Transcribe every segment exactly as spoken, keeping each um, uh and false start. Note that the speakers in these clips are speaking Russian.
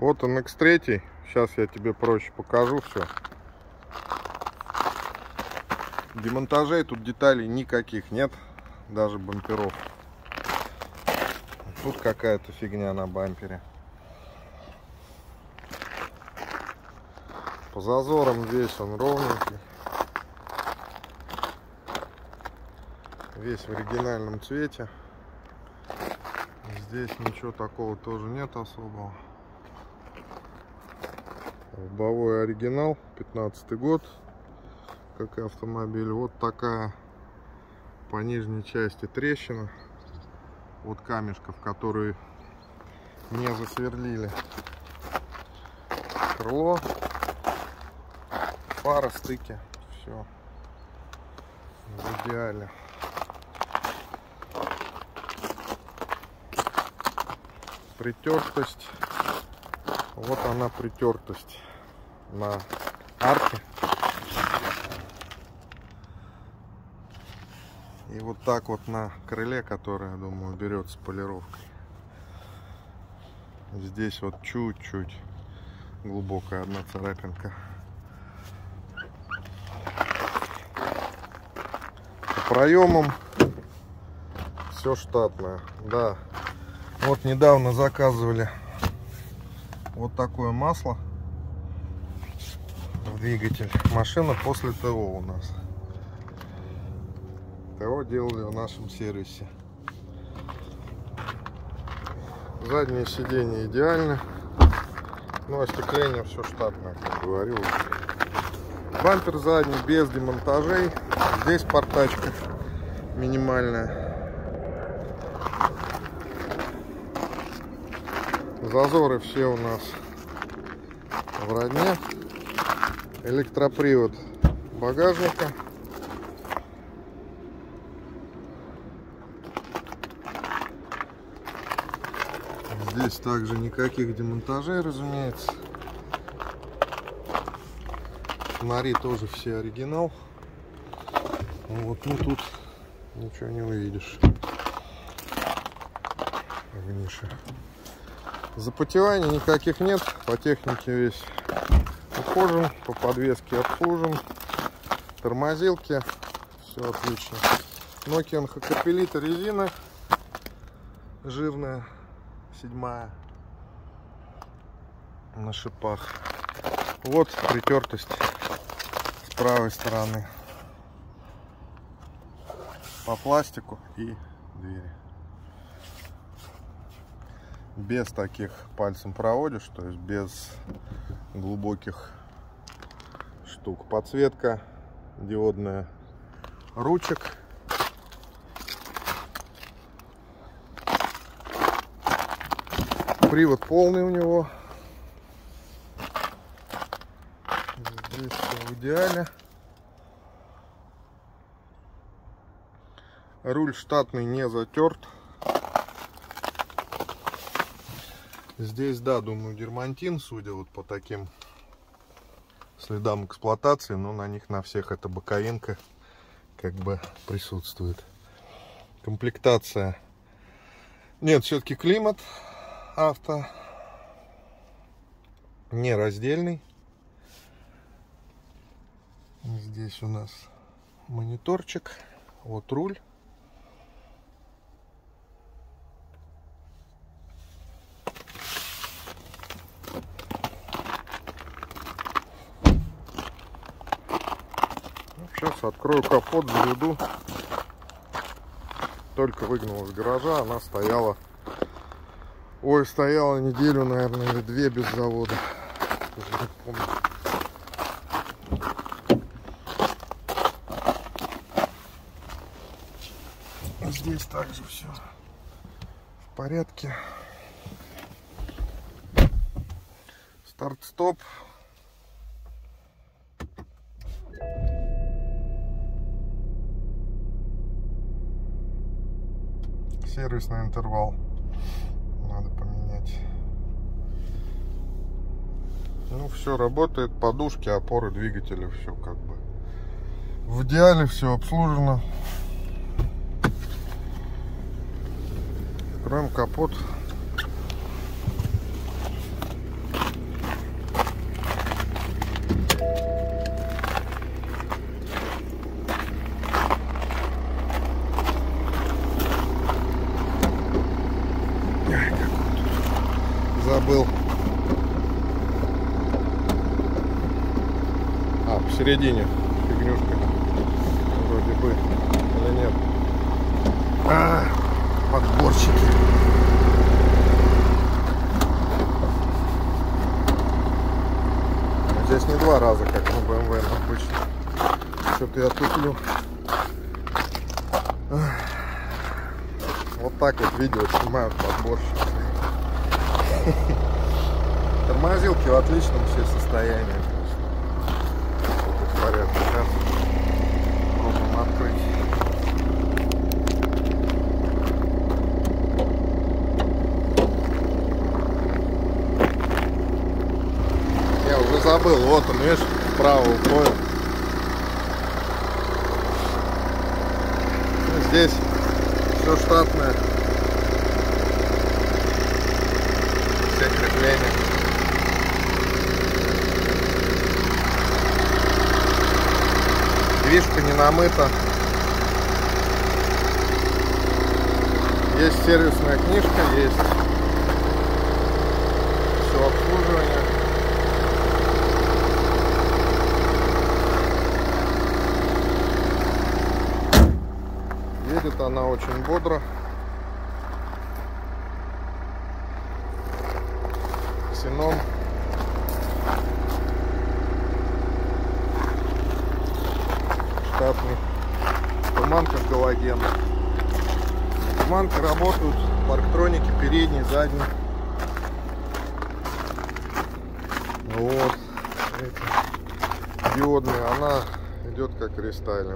Вот он икс три. Сейчас я тебе проще покажу все. Демонтажей тут деталей никаких нет. Даже бамперов. Тут какая-то фигня на бампере. По зазорам весь он ровненький. Весь в оригинальном цвете. Здесь ничего такого тоже нет особого. Лобовой оригинал, пятнадцатый год, как и автомобиль. Вот такая по нижней части трещина от камешков, которые не засверлили. Крыло, фара, стыки, все в идеале. Притертость, вот она притертость на арке. И вот так вот на крыле, которое, я думаю, берется полировкой. Здесь вот чуть-чуть глубокая одна царапинка. По проемам все штатное, да. Вот недавно заказывали вот такое масло в двигатель. Машина после ТО у нас. ТО делали в нашем сервисе. Заднее сиденье идеально. Ну, остекление все штатное, как говорил. Бампер задний без демонтажей. Здесь портачка минимальная. Зазоры все у нас в родне. Электропривод багажника. Здесь также никаких демонтажей, разумеется. Фонари тоже все оригинал. Вот, ну тут ничего не увидишь в нише. Запотеваний никаких нет, по технике весь ухожен, по подвеске обслужен, тормозилки, все отлично. Nokian Hakkapeliitta резина жирная, седьмая, на шипах. Вот притертость с правой стороны по пластику и двери. Без таких пальцем проводишь, то есть без глубоких штук. Подсветка диодная ручек. Привод полный у него. Здесь все в идеале. Руль штатный, не затерт. Здесь, да, думаю, дермантин, судя вот по таким следам эксплуатации, но на них на всех эта боковинка как бы присутствует. Комплектация. Нет, все-таки климат авто. Не раздельный. Здесь у нас мониторчик. Вот руль. Сейчас открою капот, заведу. Только выгнал из гаража, она стояла. Ой, стояла неделю, наверное, или две без завода. Уже не помню. Здесь также все в порядке. Старт-стоп. Сервисный интервал надо поменять. Ну, все работает, подушки, опоры двигателя, все как бы в идеале, все обслужено. Откроем капот. забыл. А, посередине фигнюшка. Вроде бы. Или нет? А, подборщики. Здесь не два раза, как на бэ эм вэ обычно. Что-то я туплю. Вот так вот видео снимают подборщики. Тормозилки в отличном все состоянии. В порядке. Сейчас пробуем открыть. Я уже забыл, вот он, видишь, вправо уходит. Здесь все штатное. Все крепления. Движка не намыта. Есть сервисная книжка, есть все обслуживание. Едет она очень бодро. Ксеном. Штатный. Туманка галогена. Туманки работают. Парктроники передний, задний. Вот. Эти диодные. Она идет как рестайлинг.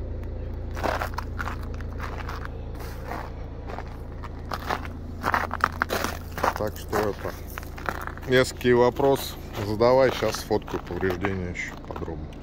Так что это, если какие вопросы, задавай, сейчас сфоткаю повреждения еще подробно.